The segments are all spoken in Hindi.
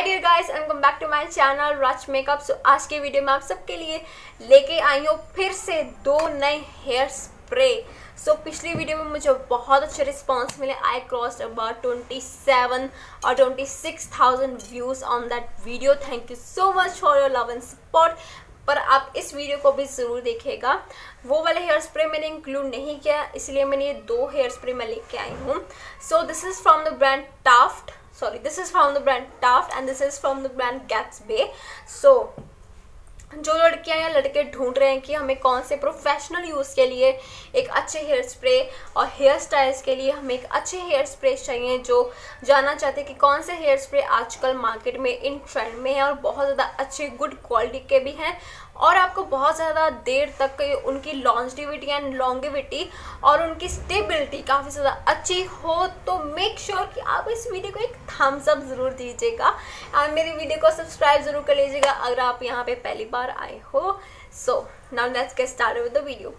Dear guys, welcome back to my channel Raj makeup. सो आज के वीडियो में आप सबके लिए लेके आई हूँ फिर से दो नए हेयर स्प्रे। सो पिछली वीडियो में मुझे बहुत अच्छे रिस्पांस मिले। आई क्रॉस्ड अबाउट 27 और 26,000 views on that video. Thank you so much for your love and support. पर आप इस वीडियो को भी ज़रूर देखिएगा। वो वाले हेयर स्प्रे मैंने इंक्लूड नहीं किया, इसलिए मैंने ये दो हेयर स्प्रे मैं लेके आई हूँ। So this is from the brand Taft, this is from the brand Taft and this is from the brand Gatsby. So जो लड़कियां या लड़के ढूंढ रहे हैं कि हमें कौन से प्रोफेशनल यूज़ के लिए एक अच्छे हेयर स्प्रे और हेयर स्टाइल्स के लिए हमें एक अच्छे हेयर स्प्रे चाहिए, जो जानना चाहते हैं कि कौन से हेयर स्प्रे आजकल मार्केट में इन ट्रेंड में है और बहुत ज़्यादा अच्छे गुड क्वालिटी के भी हैं और आपको बहुत ज़्यादा देर तक उनकी लॉन्जिविटी एंड लॉन्गिविटी और उनकी स्टेबिलिटी काफ़ी ज़्यादा अच्छी हो, तो मेक श्योर कि आप इस वीडियो को एक थम्स अप ज़रूर दीजिएगा और मेरी वीडियो को सब्सक्राइब ज़रूर कर लीजिएगा अगर आप यहाँ पे पहली बार आए हो। So now let's get started with the video.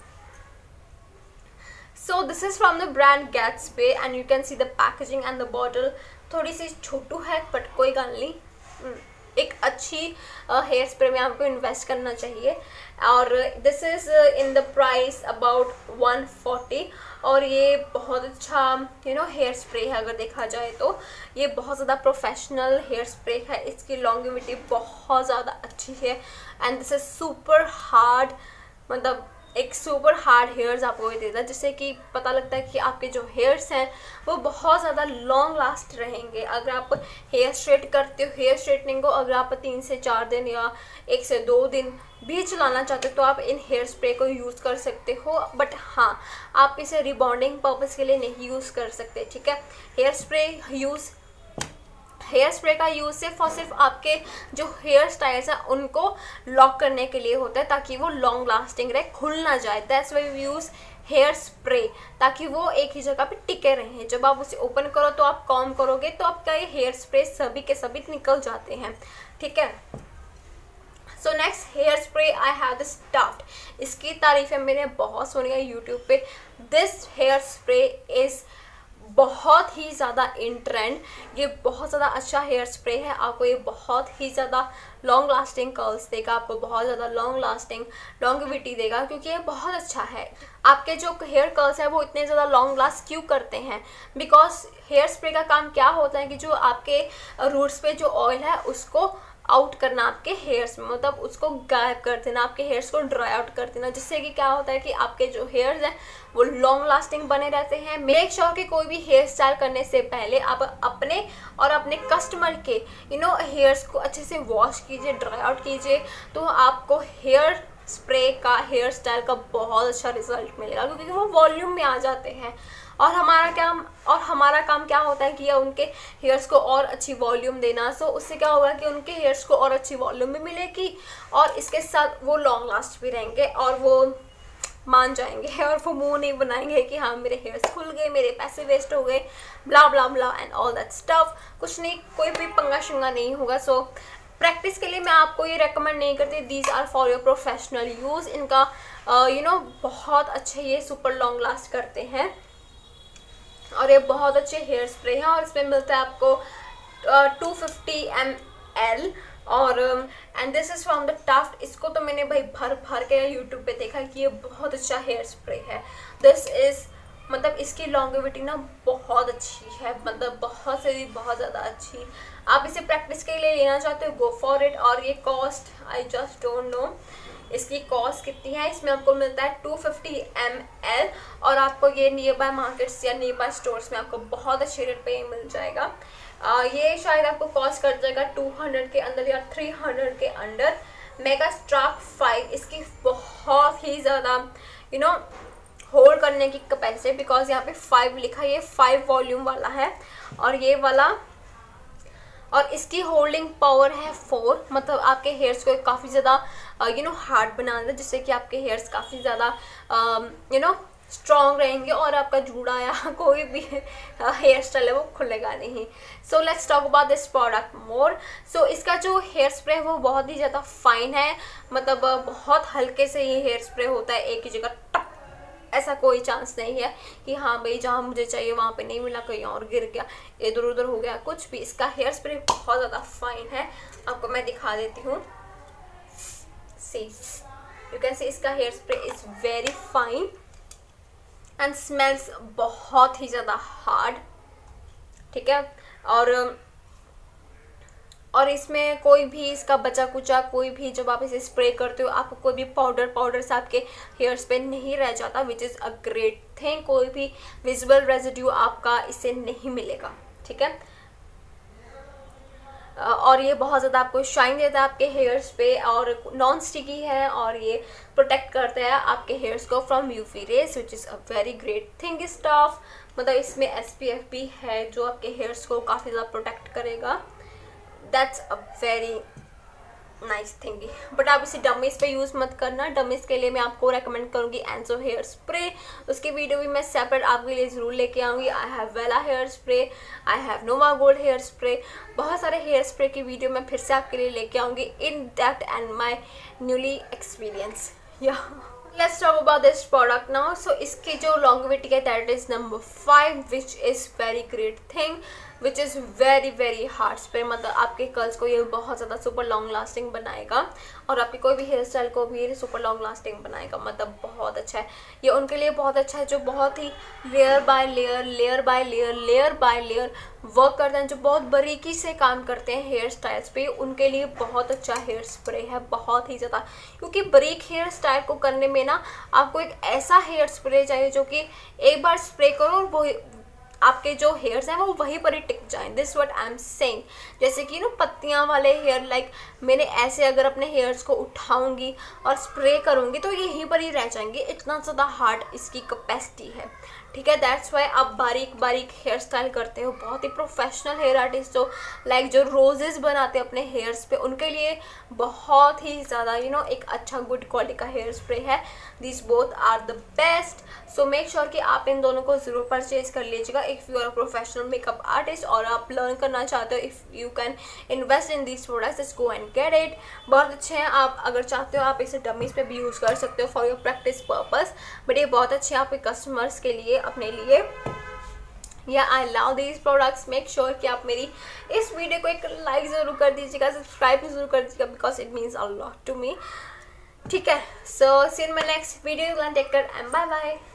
So this is from the brand Gatsby and you can see the packaging and the bottle थोड़ी सी छोटू है बट कोई गल नहीं, एक अच्छी हेयर स्प्रे में आपको इन्वेस्ट करना चाहिए। और this is in the price about 140 और ये बहुत अच्छा हेयर स्प्रे है। अगर देखा जाए तो ये बहुत ज़्यादा प्रोफेशनल हेयर स्प्रे है, इसकी लॉन्गिविटी बहुत ज़्यादा अच्छी है and this is super hard, मतलब एक सुपर हार्ड हेयर्स आपको ये देता है, जिससे कि पता लगता है कि आपके जो हेयर्स हैं वो बहुत ज़्यादा लॉन्ग लास्ट रहेंगे। अगर आप हेयर स्ट्रेट करते हो, हेयर स्ट्रेटनिंग को अगर आप 3 से 4 दिन या 1 से 2 दिन भी चलाना चाहते हो तो आप इन हेयर स्प्रे को यूज़ कर सकते हो। बट हाँ, आप इसे रिबॉन्डिंग पर्पज़ के लिए नहीं यूज़ कर सकते, ठीक है। हेयर स्प्रे का यूज़ सिर्फ और सिर्फ आपके जो हेयर स्टाइल्स हैं उनको लॉक करने के लिए होता है, ताकि वो लॉन्ग लास्टिंग रहे, खुल ना जाए। That's why we use hair spray, ताकि वो एक ही जगह पे टिके रहें। जब आप उसे ओपन करो तो आप कॉम्ब करोगे तो आपका ये हेयर स्प्रे सभी के सभी निकल जाते हैं, ठीक है। So next hair spray I have this Taft. इसकी तारीफ़ें मैंने बहुत सुनी है यूट्यूब पे। दिस हेयर स्प्रे इज़ बहुत ही ज़्यादा इन ट्रेंड। ये बहुत ज़्यादा अच्छा हेयर स्प्रे है, आपको ये बहुत ही ज़्यादा लॉन्ग लास्टिंग कर्ल्स देगा, आपको बहुत ज़्यादा लॉन्ग लास्टिंग लॉन्गिविटी देगा, क्योंकि ये बहुत अच्छा है। आपके जो हेयर कर्ल्स हैं वो इतने ज़्यादा लॉन्ग लास्ट क्यों करते हैं? बिकॉज हेयर स्प्रे का काम क्या होता है कि जो आपके रूट्स पे जो ऑयल है उसको आउट करना आपके हेयर्स में, मतलब उसको गायब कर देना, आपके हेयर्स को ड्राई आउट कर देना, जिससे कि क्या होता है कि आपके जो हेयर्स हैं वो लॉन्ग लास्टिंग बने रहते हैं। मेक श्योर कि कोई भी हेयर स्टाइल करने से पहले आप अपने और अपने कस्टमर के हेयर्स को अच्छे से वॉश कीजिए, ड्राई आउट कीजिए, तो आपको हेयर स्प्रे का, हेयर स्टाइल का बहुत अच्छा रिजल्ट मिलेगा, क्योंकि वो वॉल्यूम में आ जाते हैं। और हमारा काम क्या होता है कि उनके हेयर्स को और अच्छी वॉल्यूम देना। सो उससे क्या होगा कि उनके हेयर्स को और अच्छी वॉल्यूम भी मिलेगी और इसके साथ वो लॉन्ग लास्ट भी रहेंगे और वो मान जाएंगे और वो मुंह नहीं बनाएंगे कि हाँ मेरे हेयर्स खुल गए, मेरे पैसे वेस्ट हो गए, blah blah blah and all that stuff. कुछ नहीं, कोई भी पंगा शंगा नहीं होगा। सो प्रैक्टिस के लिए मैं आपको ये रेकमेंड नहीं करती। These are for your professional use. इनका बहुत अच्छे, ये सुपर लॉन्ग लास्ट करते हैं और ये बहुत अच्छे हेयर स्प्रे हैं और इसमें मिलता है आपको 250 ml और and this is from the Taft. इसको तो मैंने भाई भर के यूट्यूब पे देखा कि ये बहुत अच्छा हेयर स्प्रे है। दिस इज़ मतलब इसकी लॉन्गिविटी ना बहुत अच्छी है, मतलब बहुत से भी बहुत ज़्यादा अच्छी। आप इसे प्रैक्टिस के लिए लेना चाहते हो, गो फॉर इट। और ये cost I just don't know इसकी कॉस्ट कितनी है। इसमें आपको मिलता है 250 ml और आपको ये नियर बाय मार्केट्स या नियर बाय स्टोर्स में आपको बहुत अच्छे रेट पे मिल जाएगा। ये शायद आपको कॉस्ट कर जाएगा 200 के अंदर या 300 के अंदर। मेगा स्ट्राप 5 इसकी बहुत ही ज़्यादा होल्ड करने की कैपेसिटी, बिकॉज यहाँ पे 5 लिखा है, ये 5 वॉल्यूम वाला है और ये वाला, और इसकी होल्डिंग पावर है 4, मतलब आपके हेयर्स को काफ़ी ज़्यादा हार्ड बना देता है, जिससे कि आपके हेयर्स काफ़ी ज़्यादा स्ट्रॉन्ग रहेंगे और आपका जूड़ा या कोई भी हेयर स्टाइल है वो खुलेगा नहीं। So let's talk about this product more. So इसका जो हेयर स्प्रे है वो बहुत ही ज़्यादा फाइन है, मतलब बहुत हल्के से ये हेयर स्प्रे होता है, एक ही जगह टप ऐसा कोई चांस नहीं है कि हाँ भाई जहाँ मुझे चाहिए वहाँ पे नहीं मिला, कहीं और गिर गया, इधर उधर हो गया, कुछ भी। इसका हेयर स्प्रे बहुत ज़्यादा फाइन है, आपको मैं दिखा देती हूँ। सी यू कैन सी इसका hair spray is very fine and smells बहुत ही ज़्यादा हार्ड, ठीक है। और इसमें कोई भी इसका बचा कुचा कोई भी, जब आप इसे स्प्रे करते हो आपको कोई भी पाउडर से आपके हेयर्स पे नहीं रह जाता, which is a great thing. कोई भी विजिबल रेजिड्यू आपका इससे नहीं मिलेगा, ठीक है। और ये बहुत ज़्यादा आपको शाइन देता है आपके हेयर्स पे, और नॉन स्टिकी है, और ये प्रोटेक्ट करता है आपके हेयर्स को from UV rays, which is a very great thing stuff. मतलब इसमें SPF भी है जो आपके हेयर्स को काफ़ी ज़्यादा प्रोटेक्ट करेगा। That's a very nice thing. But आप इसे डमीज पे यूज़ मत करना। डमीज के लिए मैं आपको रेकमेंड करूँगी एंसो हेयर स्प्रे, उसकी वीडियो भी मैं सेपरेट आपके लिए ज़रूर लेके आऊँगी। I have Wella hair spray, I have Nova gold hair spray, बहुत सारे हेयर स्प्रे की वीडियो मैं फिर से आपके लिए लेके आऊँगी in depth and my newly experience. Yeah let's talk about this product now. So इसकी जो लॉन्गेविटी है that is number 5, which is very great thing, which is very hard spray. मतलब आपके कर्ल्स को ये बहुत ज़्यादा सुपर लॉन्ग लास्टिंग बनाएगा, और आपके कोई भी हेयर स्टाइल को भी ये सुपर लॉन्ग लास्टिंग बनाएगा। मतलब बहुत अच्छा है ये, उनके लिए बहुत अच्छा है जो बहुत ही लेयर बाय लेयर वर्क करते हैं, जो बहुत बारीकी से काम करते हैं हेयर स्टाइल्स पे। उनके लिए बहुत अच्छा हेयर स्प्रे है, बहुत ही ज़्यादा, क्योंकि बारीक हेयर स्टाइल को करने में ना आपको एक ऐसा हेयर स्प्रे चाहिए जो कि एक बार स्प्रे करो और वो आपके जो हेयर्स हैं वो वहीं पर ही टिक जाएं। This what I am saying. जैसे कि पत्तियां वाले हेयर, लाइक मैंने ऐसे अगर अपने हेयर्स को उठाऊंगी और स्प्रे करूंगी तो यहीं पर ही रह जाएंगे, इतना ज़्यादा हार्ड इसकी कैपेसिटी है, ठीक है। दैट्स वाई आप बारीक हेयर स्टाइल करते हो, बहुत ही प्रोफेशनल हेयर आर्टिस्ट जो लाइक जो रोजेस बनाते हैं अपने हेयर्स पे, उनके लिए बहुत ही ज़्यादा एक अच्छा गुड क्वालिटी का हेयर स्प्रे है। This both are the best. So make sure कि आप इन दोनों को ज़रूर परचेज कर लीजिएगा if you are a professional makeup artist और आप लर्न करना चाहते हो। If you can invest in this products, just go and get it. बहुत अच्छे हैं, आप अगर चाहते हो आप इसे डमीज पे भी यूज़ कर सकते हो for your practice purpose, but ये बहुत अच्छे हैं आपके कस्टमर्स के लिए, अपने लिए। या I love these products. Make sure कि आप मेरी इस वीडियो को एक लाइक ज़रूर कर दीजिएगा, सब्सक्राइब भी ज़रूर कर दीजिएगा, because it means a lot to me, ठीक है। So see in my next video, take care and bye bye.